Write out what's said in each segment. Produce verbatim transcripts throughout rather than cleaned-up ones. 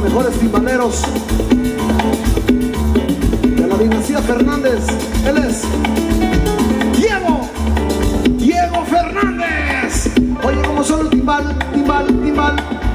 mejores timbaleros de la dinastía Fernández. Él es Diego, Diego Fernández. Oye, como solo el timbal, timbal, timbal.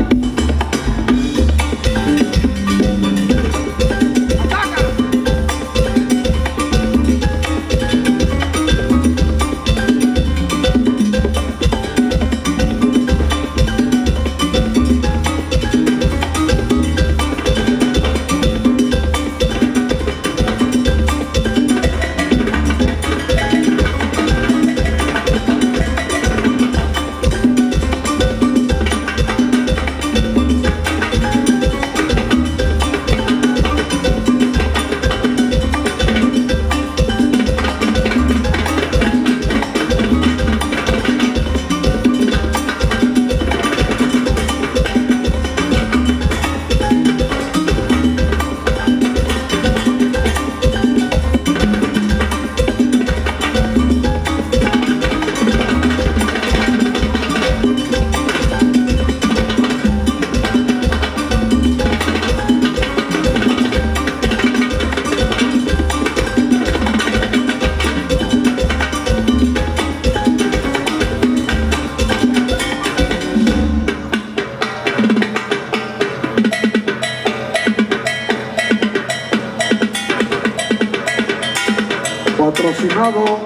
Patrocinado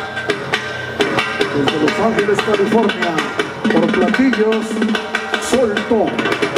desde Los Ángeles, California, por Platillos Soltón.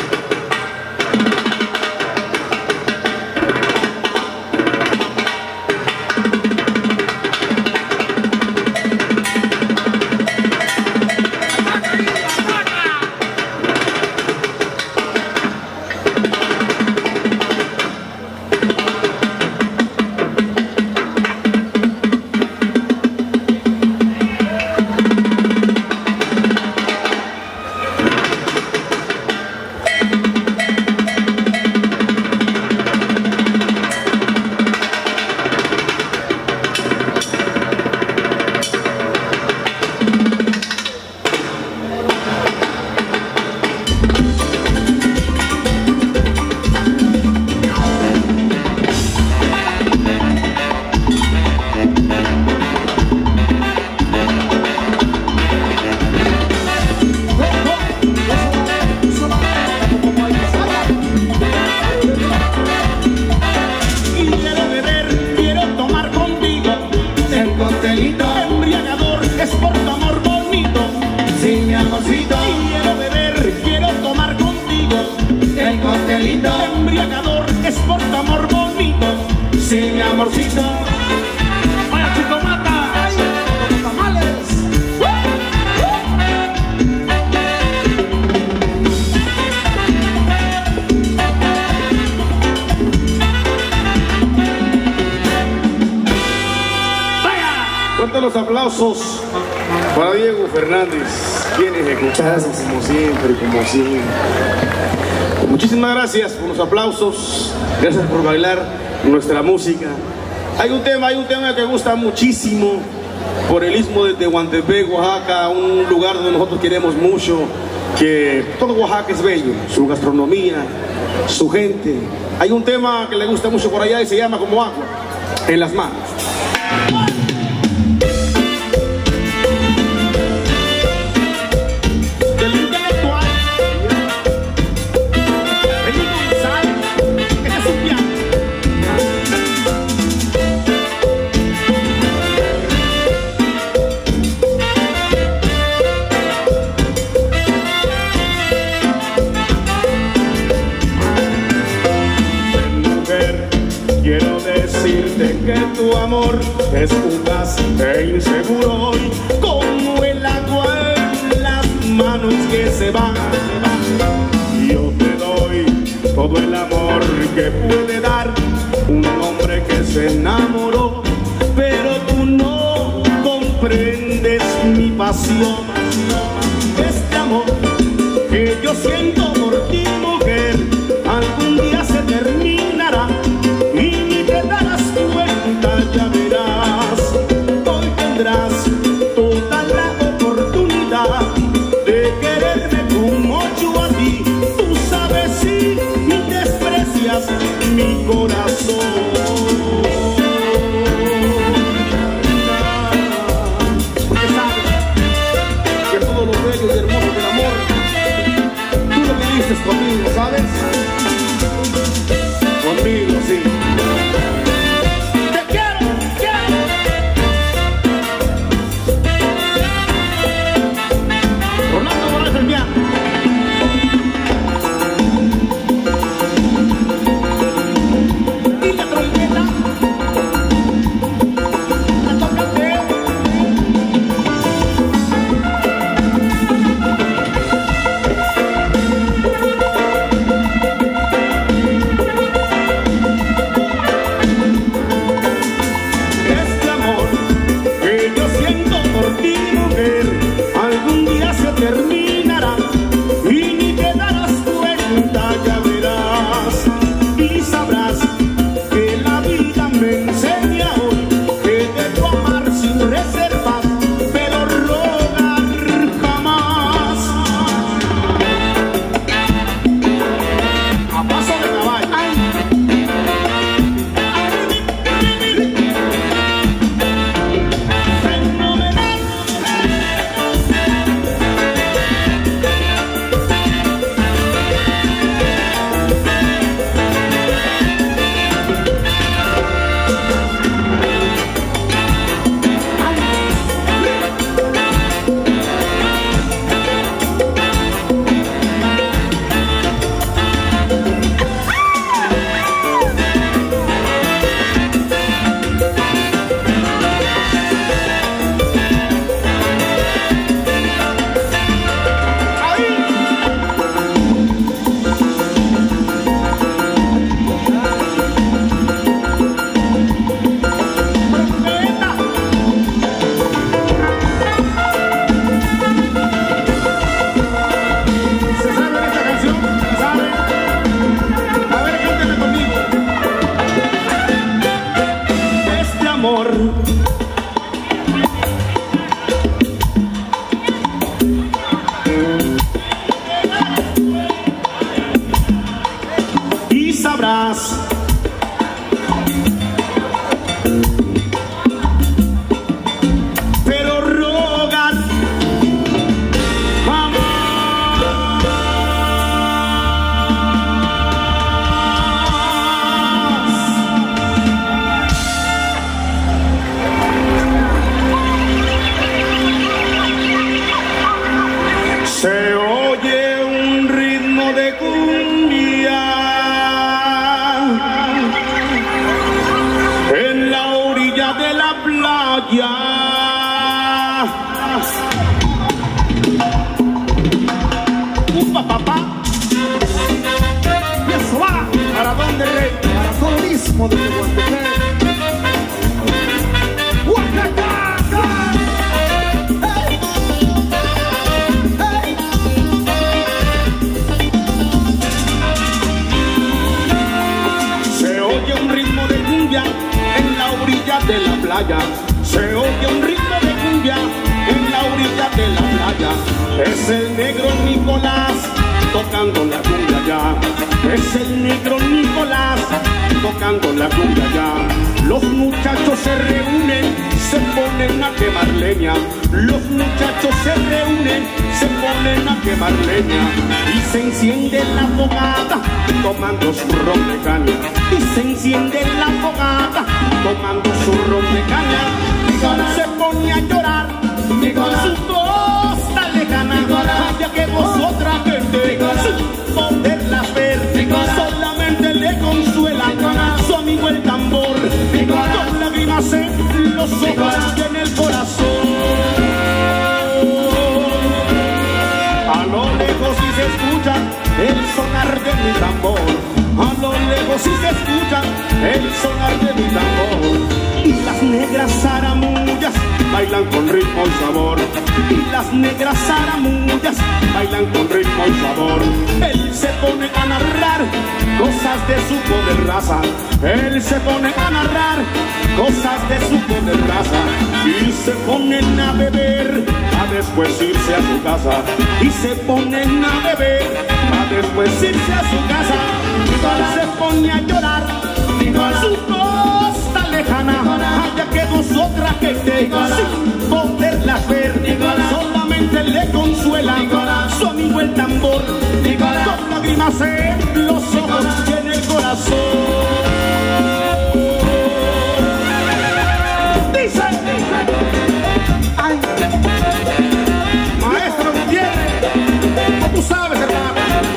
Embriagador es por tu amor bonito. Sí, mi amorcito. Vaya chico mata. Ay, los tamales. Vaya. Fuertes los aplausos para Diego Fernández, quien ejecuta como siempre, como siempre. Muchísimas gracias por los aplausos, gracias por bailar nuestra música. Hay un tema, hay un tema que gusta muchísimo por el istmo de Tehuantepec, Oaxaca, un lugar donde nosotros queremos mucho, que todo Oaxaca es bello, su gastronomía, su gente. Hay un tema que le gusta mucho por allá y se llama Como Agua en las Manos. Quiero decirte que tu amor es fugaz e inseguro hoy, como el agua en las manos que se va. Yo te doy todo el amor que puede dar un hombre que se enamoró, pero tú no comprendes mi pasión. Este amor que yo siento por ti, mujer, algún día se terminará. Ya verás, hoy tendrás toda la oportunidad de quererme como yo a ti. Tú sabes si te esperas. ritmo de Tehuantepec. ¡Oaxaca! ¡Hey! ¡Hey! Se oye un ritmo de cumbia en la orilla de la playa. Se oye un ritmo de cumbia en la orilla de la playa. Es el negro Nicolás tocando la cumbia ya. Es el negro Nicolás tocando la cumbia ya. Los muchachos se reúnen, se ponen a quemar leña. Los muchachos se reúnen, se ponen a quemar leña. Y se enciende la fogata tomando su ron de caña. Y se enciende la fogata tomando su ron de caña. Nicolás se pone a llorar, Nicolás, su costa lejana, Nicolás, ya que vosotras gente, Nicolás, sin poderla ver, Nicolás, solamente le consuela, Nicolás, su amigo el tambor, Nicolás, con lágrimas en los ojos, Nicolás, y en el corazón. A lo lejos sí se escucha el sonar de mi tambor. A lo lejos sí se escucha el sonar de mi tambor. Y las negras zaramullas bailan con ritmo y sabor. Y las negras zaramullas bailan con ritmo y sabor. Él se pone a narrar cosas de su poder raza. Él se pone a narrar cosas de su poder raza. Y se ponen a beber a después irse a su casa. Y se ponen a beber a después irse a su casa. Nicolás se pone a llorar, Nicolás, su costa lejana, ya que vosotras que te sin poderla ver, Nicolás, solamente le consuela, Nicolás, su amigo el tambor, Nicolás, con lágrimas en los ojos y en el corazón. Dice, dice, ay, maestro Gutiérrez, tú sabes, hermano.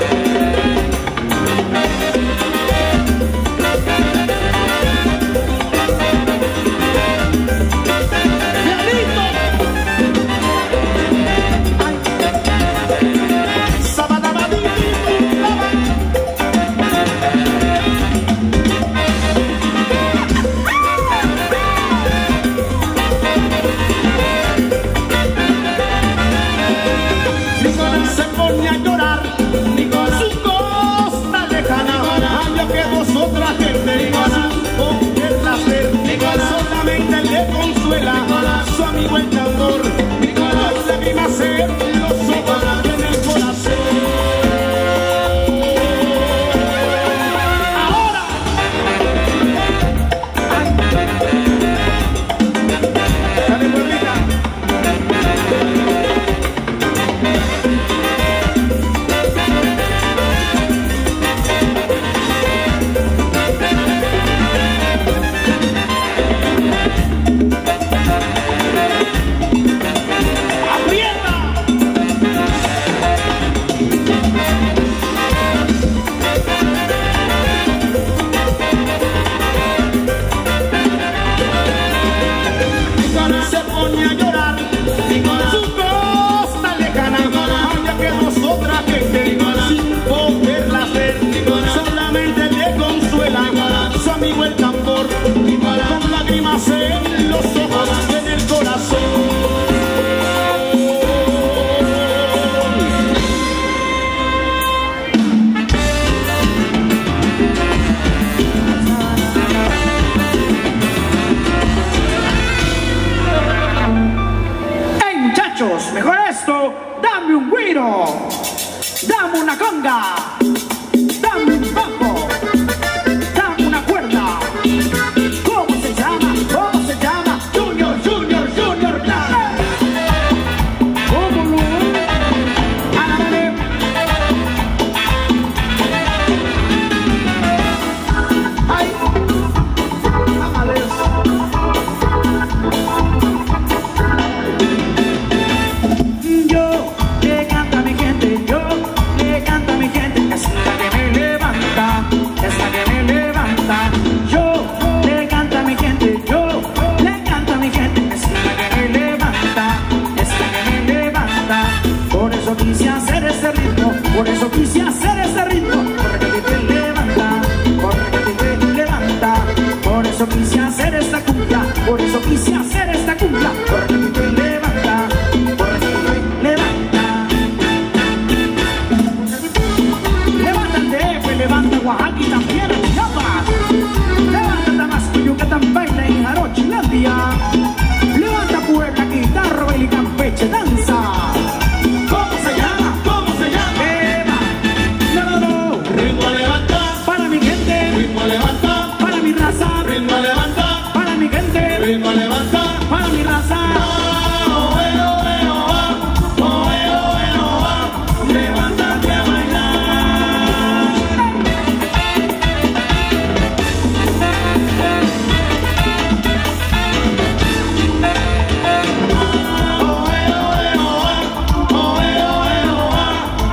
Solamente le consuela su amigo el tambor, Nicolás, con lágrimas en los ojos y en el corazón. Ahora, dale, pueblita. En los ojos y en el corazón. ¡Hey muchachos! Mejor esto, dame un güiro, dame una conga, dame un bajo, dame una cuerda. ¿Cómo se llama? ¿Cómo se llama? Junior, Junior, Junior, dale. ¿Cómo no? Ándale. ¡Ay! ¡Amales! Yo le canto a mi gente, yo le canto a mi gente, es la que me levanta, es la que me levanta. Yo le canto a mi gente, yo le canto a mi gente, es la que me levanta, es la que me levanta. Por eso quise hacer ese ritmo, por eso quise hacer ese ritmo, porque a ti te levanta, porque a ti te levanta.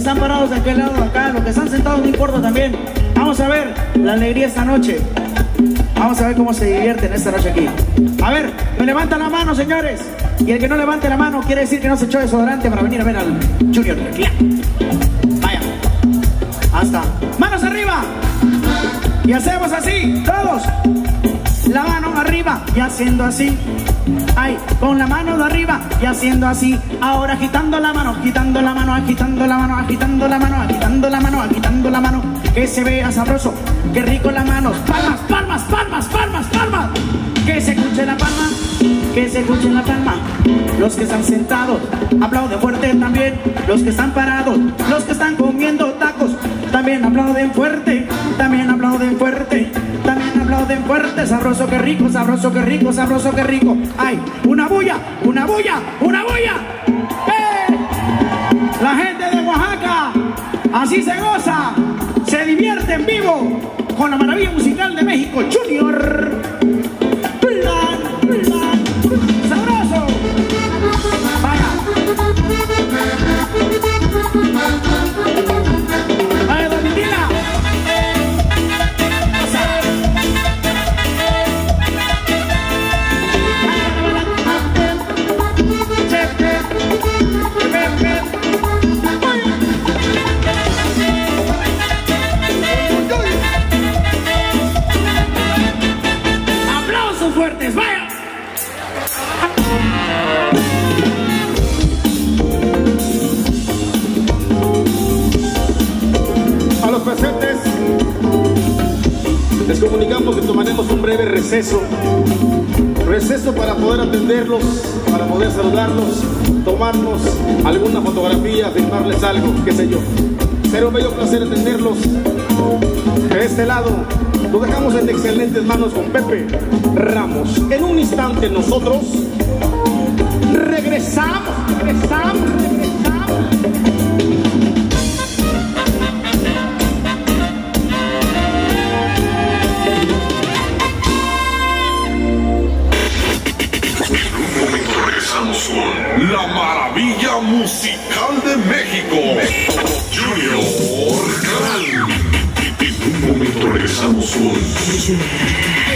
están parados de aquel lado de acá, los que están sentados no importa también. Vamos a ver la alegría esta noche. Vamos a ver cómo se divierten esta noche aquí. A ver, me levantan la mano, señores. Y el que no levante la mano quiere decir que no se echó desodorante para venir a ver al Junior. Vaya. Hasta. Manos arriba. Y hacemos así, todos. La mano arriba y haciendo así. Ay, con la mano de arriba y haciendo así. Ahora agitando la mano, agitando la mano, agitando la mano, agitando la mano, agitando la mano, agitando la mano. Que se vea sabroso, que rico las manos. Palmas, palmas, palmas, palmas, palmas. Que se escuche la palma, que se escuche la palma. Los que están sentados, aplauden fuerte también. Los que están parados, los que están comiendo tacos, también aplauden fuerte, también aplauden fuerte, también aplauden fuerte. Sabroso, que rico, sabroso, que rico, sabroso, que rico. Ay, una bulla, una bulla, una bulla. ¡Eh! La gente de Oaxaca, así se goza, se divierte en vivo con la maravilla musical de México, Junior. ¡Sabroso! Vaya. Vaya, Domitina. Aplausos fuertes, vaya. A los presentes les comunicamos que tomaremos un breve receso. Receso para poder atenderlos, para poder saludarlos, tomarnos alguna fotografía, filmarles algo, qué sé yo. Será un bello placer atenderlos. De este lado, lo dejamos en excelentes manos con Pepe Ramos. En un instante nosotros regresamos, regresamos, regresamos. Con la maravilla musical de México, Junior Canal. En un momento regresamos con